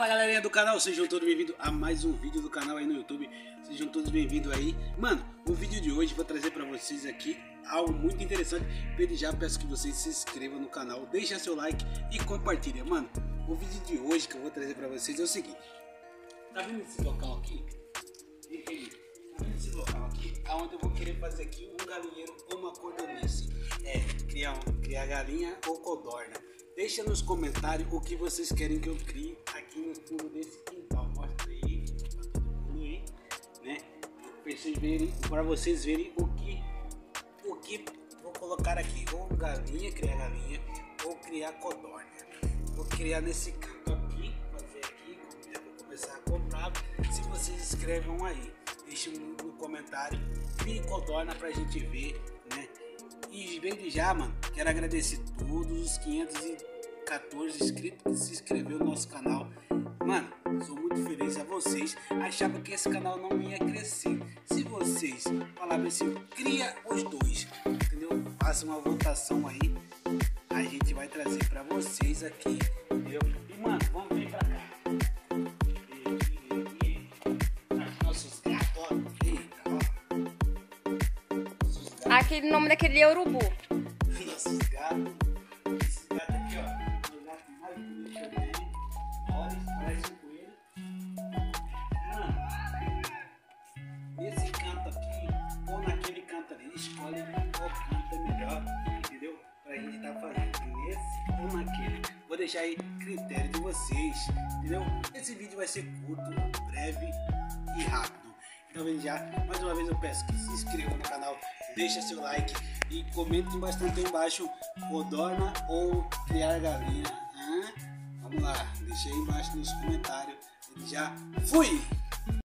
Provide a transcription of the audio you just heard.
Fala galerinha do canal, sejam todos bem-vindos a mais um vídeo do canal aí no YouTube. Sejam todos bem-vindos aí. Mano, o vídeo de hoje vou trazer pra vocês aqui algo muito interessante. Desde já peço que vocês se inscrevam no canal, deixem seu like e compartilhem. Mano, o vídeo de hoje que eu vou trazer pra vocês é o seguinte. Tá vendo esse local aqui? Tá vendo esse local aqui? Onde eu vou querer fazer aqui um galinheiro ou uma codornice. Criar galinha ou codorna. Deixa nos comentários o que vocês querem que eu crie aqui no fundo desse quintal. Mostra aí pra todo mundo aí, né? Para vocês verem o que vou colocar aqui. Ou criar galinha ou criar codorna. Vou criar nesse canto aqui, fazer aqui, já vou começar a comprar. Se vocês escrevam aí, deixem no comentário cria codorna pra gente ver, né? E desde já, mano, quero agradecer todos os 514 inscritos que se inscreveu no nosso canal. Mano, sou muito feliz a vocês. Achava que esse canal não ia crescer. Se vocês falarem assim, cria os dois, entendeu? Faça uma votação aí. A gente vai trazer pra vocês aqui, entendeu? E, mano, vamos vir pra cá. Nossos gatos, ó. Eita, ó. Aquele nome daquele é urubu. Nossos gatos. Esse gato aqui, ó. O gato mais bonito que eu tenho. Olha, parece um coelho. Mano, nesse canto aqui, ou naquele canto ali, escolhe qual canto é melhor, entendeu? Pra gente tá fazendo nesse ou naquele. Vou deixar aí critério de vocês, entendeu? Esse vídeo vai ser curto, breve e rápido. Então, já, mais uma vez eu peço que se inscrevam no canal, deixa seu like e comentem bastante aí embaixo, codorna ou criar galinha. Vamos lá, deixa aí embaixo nos comentários. Já fui!